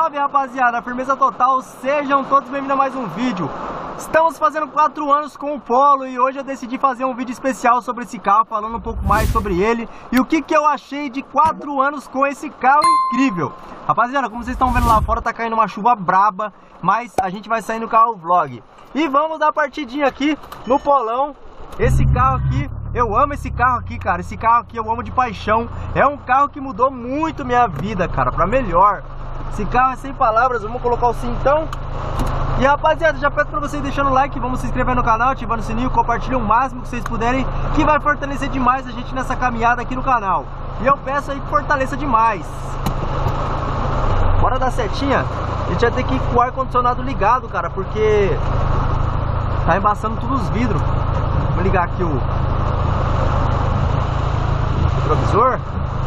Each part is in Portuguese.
Salve, rapaziada, firmeza total, sejam todos bem-vindos a mais um vídeo. Estamos fazendo 4 anos com o Polo e hoje eu decidi fazer um vídeo especial sobre esse carro, falando um pouco mais sobre ele e o que eu achei de 4 anos com esse carro incrível. Rapaziada, como vocês estão vendo lá fora, tá caindo uma chuva braba, mas a gente vai sair no carro vlog. E vamos dar partidinha aqui no Polão. Esse carro aqui, eu amo esse carro aqui, cara. Esse carro aqui eu amo de paixão. É um carro que mudou muito minha vida, cara, pra melhor. Esse carro é sem palavras, vamos colocar o cintão. E rapaziada, já peço pra vocês deixando o like, vamos se inscrever no canal, ativando o sininho, compartilhem o máximo que vocês puderem, que vai fortalecer demais a gente nessa caminhada aqui no canal. E eu peço aí que fortaleça demais. Bora dar setinha. A gente vai ter que ir com o ar-condicionado ligado, cara, porque tá embaçando todos os vidros. Vou ligar aqui o provisor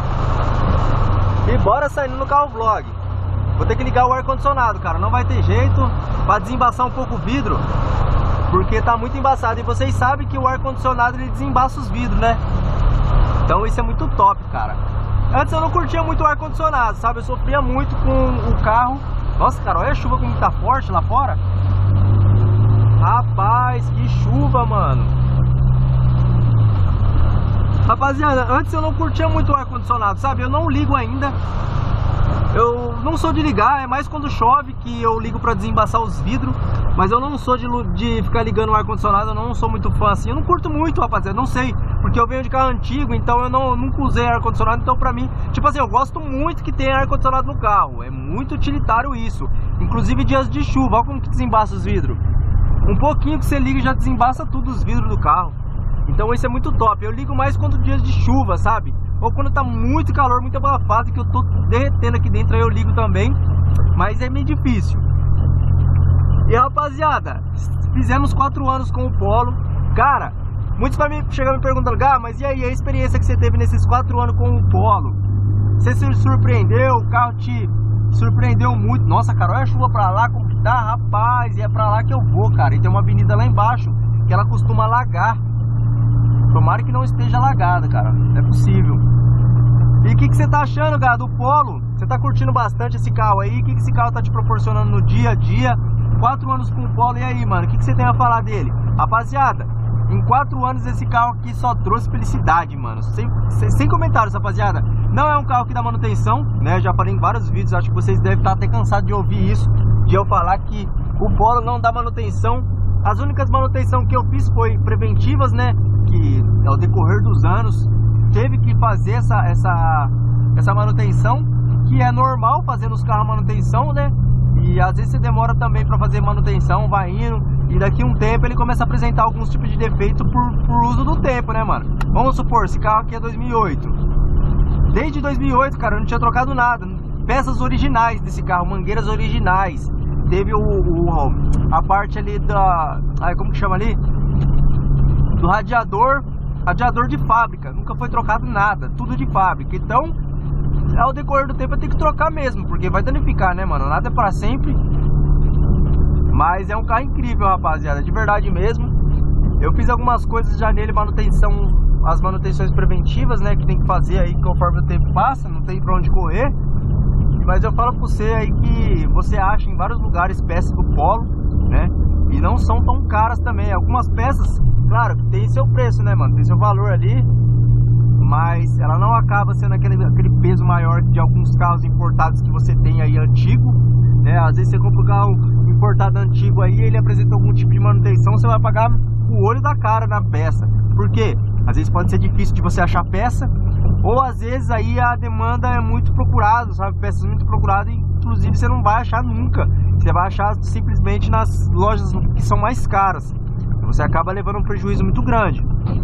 e bora saindo no carro vlog. Vou ter que ligar o ar-condicionado, cara, não vai ter jeito pra desembaçar um pouco o vidro, porque tá muito embaçado. E vocês sabem que o ar-condicionado ele desembaça os vidros, né? Então isso é muito top, cara. Antes eu não curtia muito o ar-condicionado, sabe? Eu sofria muito com o carro. Nossa, cara, olha a chuva como tá forte lá fora. Rapaz, que chuva, mano. Rapaziada, antes eu não curtia muito o ar-condicionado, sabe? Eu não ligo ainda. Eu não sou de ligar, é mais quando chove que eu ligo pra desembaçar os vidros. Mas eu não sou de ficar ligando o ar-condicionado, eu não sou muito fã assim. Eu não curto muito, rapaziada, não sei. Porque eu venho de carro antigo, então eu nunca usei ar-condicionado. Então pra mim, tipo assim, eu gosto muito que tenha ar-condicionado no carro. É muito utilitário isso. Inclusive dias de chuva, olha como que desembaça os vidros. Um pouquinho que você liga e já desembaça tudo os vidros do carro. Então isso é muito top. Eu ligo mais quando dias de chuva, sabe? Ou quando tá muito calor, muito abafado, que eu tô derretendo aqui dentro, aí eu ligo também. Mas é meio difícil. E rapaziada, fizemos 4 anos com o Polo. Cara, muitos vai chegar me perguntando: Gá, mas e aí, a experiência que você teve nesses 4 anos com o Polo? Você se surpreendeu? O carro te surpreendeu muito? Nossa, cara, olha a chuva pra lá, como que tá, rapaz. E é pra lá que eu vou, cara. E tem uma avenida lá embaixo que ela costuma alagar. Tomara que não esteja alagada, cara. Não é possível. E o que você tá achando, cara, do Polo? Você tá curtindo bastante esse carro aí? O que esse carro tá te proporcionando no dia a dia? 4 anos com o Polo, e aí, mano? O que você tem a falar dele? Rapaziada, em 4 anos esse carro aqui só trouxe felicidade, mano. Sem comentários, rapaziada. Não é um carro que dá manutenção, né? Já falei em vários vídeos, acho que vocês devem estar até cansados de ouvir isso, de eu falar que o Polo não dá manutenção. As únicas manutenções que eu fiz foi preventivas, né? Que ao decorrer dos anos teve que fazer essa manutenção, que é normal fazer nos carros manutenção, né? E às vezes você demora também para fazer manutenção, vai indo, e daqui a um tempo ele começa a apresentar alguns tipos de defeito por uso do tempo, né, mano? Vamos supor, esse carro aqui é 2008. Desde 2008, cara, eu não tinha trocado nada. Peças originais desse carro, mangueiras originais. Teve a parte ali da... como que chama ali? Do radiador de fábrica. Nunca foi trocado nada, tudo de fábrica. Então, ao decorrer do tempo eu tenho que trocar mesmo, porque vai danificar, né, mano? Nada é pra sempre. Mas é um carro incrível, rapaziada, de verdade mesmo. Eu fiz algumas coisas já nele, manutenção, as manutenções preventivas, né, que tem que fazer aí conforme o tempo passa, não tem pra onde correr. Mas eu falo pra você aí que você acha em vários lugares peças do Polo, né? E não são tão caras também. Algumas peças, claro, tem seu preço, né, mano? Tem seu valor ali, mas ela não acaba sendo aquele peso maior de alguns carros importados que você tem aí antigo, né? Às vezes você compra um carro importado antigo aí, ele apresenta algum tipo de manutenção, você vai pagar o olho da cara na peça. Por quê? Às vezes pode ser difícil de você achar peça, ou às vezes aí a demanda é muito procurada, sabe? Peças muito procuradas, e inclusive você não vai achar nunca. Você vai achar simplesmente nas lojas que são mais caras. Você acaba levando um prejuízo muito grande.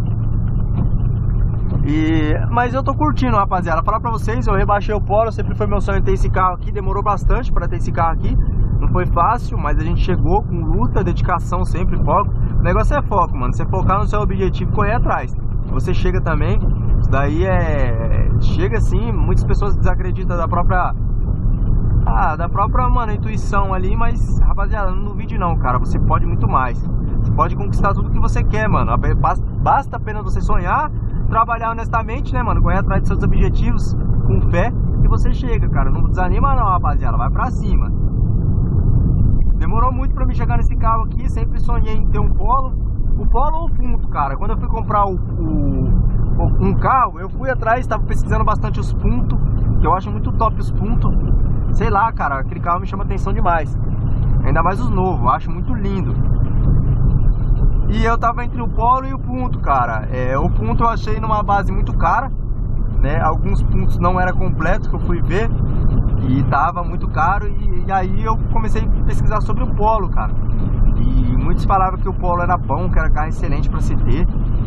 Mas eu tô curtindo, rapaziada. Falar pra vocês, eu rebaixei o Polo. Sempre foi meu sonho ter esse carro aqui. Demorou bastante pra ter esse carro aqui. Não foi fácil, mas a gente chegou com luta, dedicação, sempre foco. O negócio é foco, mano. Você focar no seu objetivo e correr atrás. Você chega também. Isso daí chega assim. Muitas pessoas desacreditam da própria mano, intuição ali. Mas, rapaziada, não duvide não, cara. Você pode muito mais. Você pode conquistar tudo que você quer, mano. Basta apenas você sonhar, trabalhar honestamente, né, mano? Correr atrás de seus objetivos com fé, e você chega, cara. Não desanima não, rapaziada, vai pra cima. Demorou muito pra mim chegar nesse carro aqui. Sempre sonhei em ter um Polo. O Polo ou o Punto, cara. Quando eu fui comprar um carro, eu fui atrás, tava pesquisando bastante os Punto, que eu acho muito top os Punto. Sei lá, cara, aquele carro me chama atenção demais. Ainda mais os novos, eu acho muito lindo. E eu tava entre o Polo e o Punto, cara. O Punto eu achei numa base muito cara, né? Alguns pontos não era completo, que eu fui ver, e tava muito caro. E aí eu comecei a pesquisar sobre o Polo, cara. E muitos falavam que o Polo era bom, que era carro excelente pra se ter.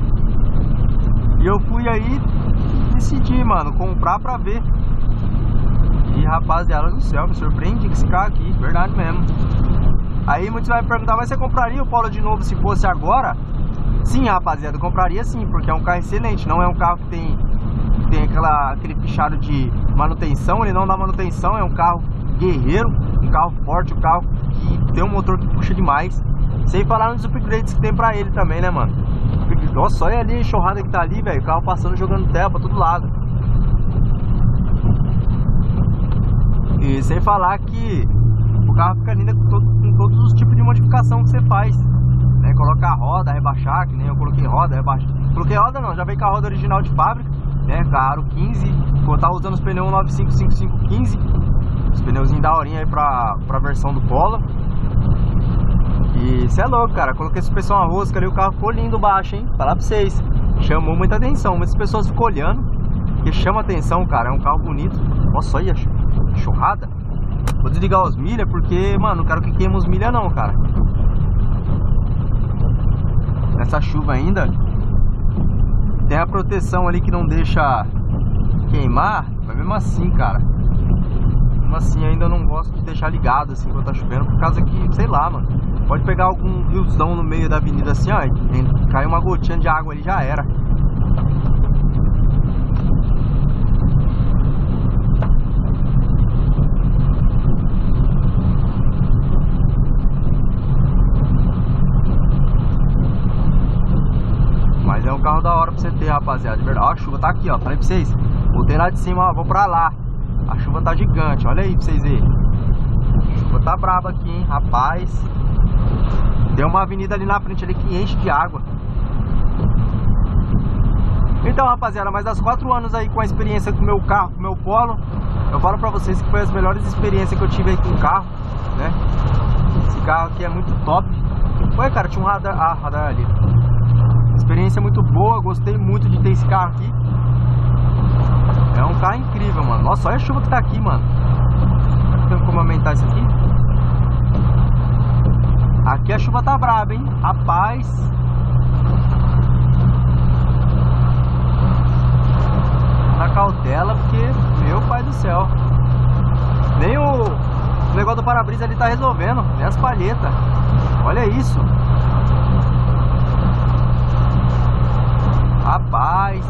E eu fui aí, decidi, mano, comprar pra ver. E rapaziada do céu, me surpreendi com esse carro aqui, verdade mesmo. Aí muitos vão me perguntar, mas você compraria o Polo de novo se fosse agora? Sim, rapaziada, eu compraria sim, porque é um carro excelente. Não é um carro que tem aquele fichado de manutenção, ele não dá manutenção, é um carro guerreiro, um carro forte, um carro que tem um motor que puxa demais. Sem falar nos upgrades que tem pra ele também, né, mano? Nossa, olha ali a enxurrada que tá ali, velho, o carro passando, jogando terra pra todo lado. E sem falar que o carro fica lindo com todos os tipos de modificação que você faz, né? Colocar roda, rebaixar, que nem eu coloquei roda, rebaixar. Coloquei roda não, já veio com a roda original de fábrica, né? Aro 15, vou estar usando os pneus 955515, os pneuzinhos da horinha aí pra versão do Polo. E cê é louco, cara, coloquei suspensão a rosca ali, o carro ficou lindo baixo, hein? Falar pra vocês, chamou muita atenção, muitas pessoas ficam olhando, que chama atenção, cara, é um carro bonito. Nossa, olha a enxurrada. Vou desligar os milha porque, mano, não quero que queime os milha não, cara. Nessa chuva ainda tem a proteção ali que não deixa queimar, mas mesmo assim, cara, mesmo assim ainda eu não gosto de deixar ligado assim quando tá chovendo, por causa que, sei lá, mano, pode pegar algum riozão no meio da avenida assim, ó, e cai uma gotinha de água ali, já era. Mas é um carro da hora pra você ter, rapaziada, de verdade. Ó, a chuva tá aqui, ó, falei pra vocês. Voltei lá de cima, ó, vou pra lá. A chuva tá gigante, olha aí pra vocês verem. A chuva tá braba aqui, hein, rapaz. Tem uma avenida ali na frente ali que enche de água. Então, rapaziada, mas das 4 anos aí com a experiência com o meu carro, com o meu Polo, eu falo pra vocês que foi as melhores experiências que eu tive aí com o carro, né? Esse carro aqui é muito top. Olha, cara, tinha um radar, radar ali. Experiência muito boa, gostei muito de ter esse carro aqui. É um carro incrível, mano. Nossa, olha a chuva que tá aqui, mano. Será que tem como aumentar isso aqui? Aqui a chuva tá braba, hein? Rapaz. Na cautela, porque, meu pai do céu. Nem o negócio do para-brisa ali tá resolvendo, nem as palhetas. Olha isso. Rapaz.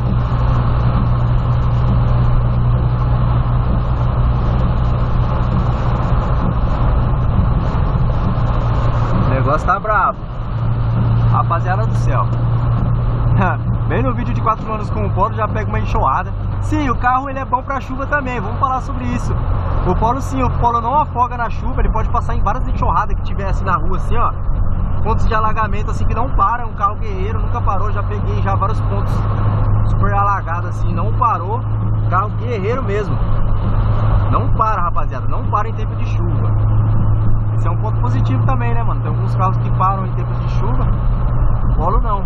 O negócio tá brabo. Rapaziada do céu. Bem no vídeo de 4 anos com o Polo já pega uma enxurrada. Sim, o carro ele é bom pra chuva também. Vamos falar sobre isso. O Polo sim, o Polo não afoga na chuva. Ele pode passar em várias enxurradas que tiver assim na rua, assim, ó. Pontos de alagamento assim que não para. Um carro guerreiro, nunca parou. Já peguei já vários pontos super alagados assim, não parou. Carro guerreiro mesmo. Não para, rapaziada, não para em tempo de chuva. Esse é um ponto positivo também, né, mano? Tem alguns carros que param em tempos de chuva. O Polo não.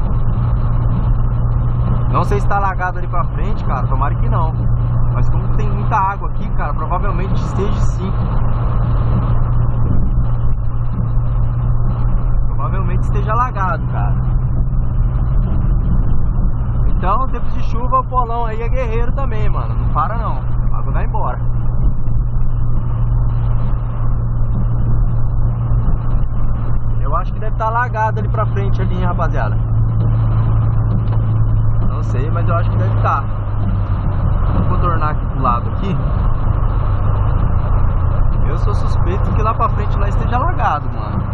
Não sei se tá alagado ali pra frente, cara, tomara que não. Mas como tem muita água aqui, cara, provavelmente esteja sim. Provavelmente esteja alagado, cara. Então, tempos de chuva, o Polão aí é guerreiro também, mano. Não para não, a água vai embora. Eu acho que deve estar alagado ali pra frente ali, hein, rapaziada. Não sei, mas eu acho que deve estar. Vou contornar aqui pro lado aqui. Eu sou suspeito que lá pra frente lá esteja alagado, mano.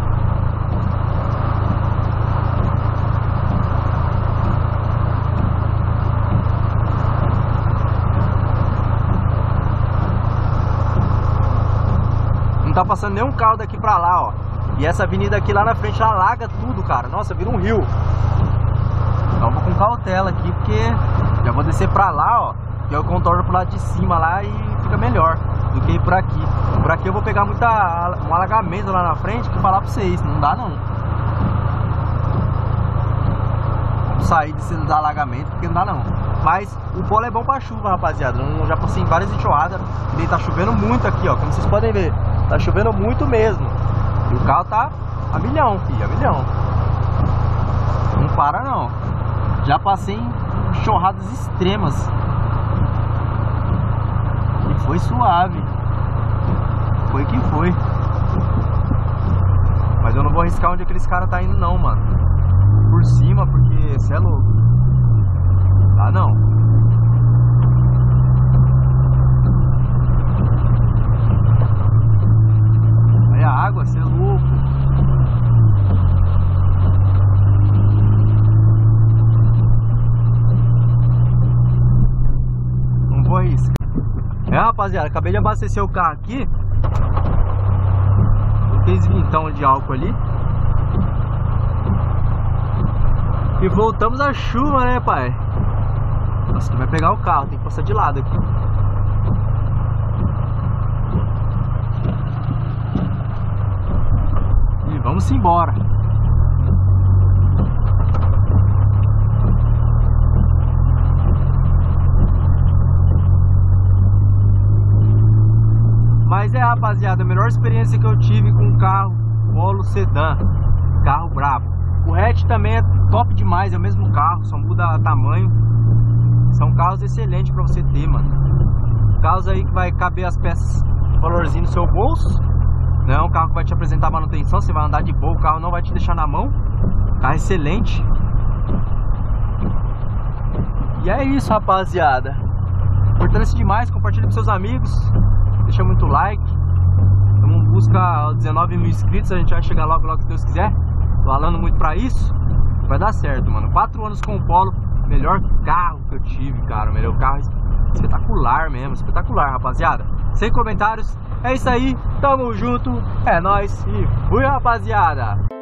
Não tá passando nenhum carro daqui pra lá, ó. E essa avenida aqui lá na frente alaga tudo, cara. Nossa, vira um rio. Então eu vou com cautela aqui, porque já vou descer pra lá, ó. Que eu contorno pro lado de cima lá e fica melhor do que ir por aqui. Por aqui eu vou pegar um alagamento lá na frente, que falar pra vocês, não dá não. Vamos sair desse alagamento, porque não dá não. Mas o polo é bom pra chuva, rapaziada. Eu já passei em várias enxurradas. E tá chovendo muito aqui, ó. Como vocês podem ver, tá chovendo muito mesmo. E o carro tá a milhão, filho, a milhão. Não para não. Já passei em enxurradas extremas. E foi suave. Foi que foi. Mas eu não vou arriscar onde aqueles caras tá indo não, mano. Por cima, porque cê é louco. Tá não. Aí a água, cê é louco. Não vou arriscar. Rapaziada, acabei de abastecer o carro aqui. Fez vintão de álcool ali. E voltamos à chuva, né, pai? Nossa, tu vai pegar o carro, tem que passar de lado aqui. E vamos embora. Mas rapaziada, a melhor experiência que eu tive com um carro Polo Sedã, carro brabo. O hatch também é top demais, é o mesmo carro, só muda tamanho. São carros excelentes pra você ter, mano. Carros aí que vai caber as peças, valorzinho no seu bolso. Não é um carro que vai te apresentar manutenção, você vai andar de boa, o carro não vai te deixar na mão. Carro excelente. E é isso, rapaziada. Importante demais, compartilha com seus amigos. Deixa muito like. Estamos em busca de 19 mil inscritos. A gente vai chegar logo, logo, se Deus quiser. Tô falando muito pra isso. Vai dar certo, mano. 4 anos com o Polo. Melhor carro que eu tive, cara. O melhor carro espetacular mesmo. Espetacular, rapaziada. Sem comentários. É isso aí. Tamo junto. É nóis. E fui, rapaziada.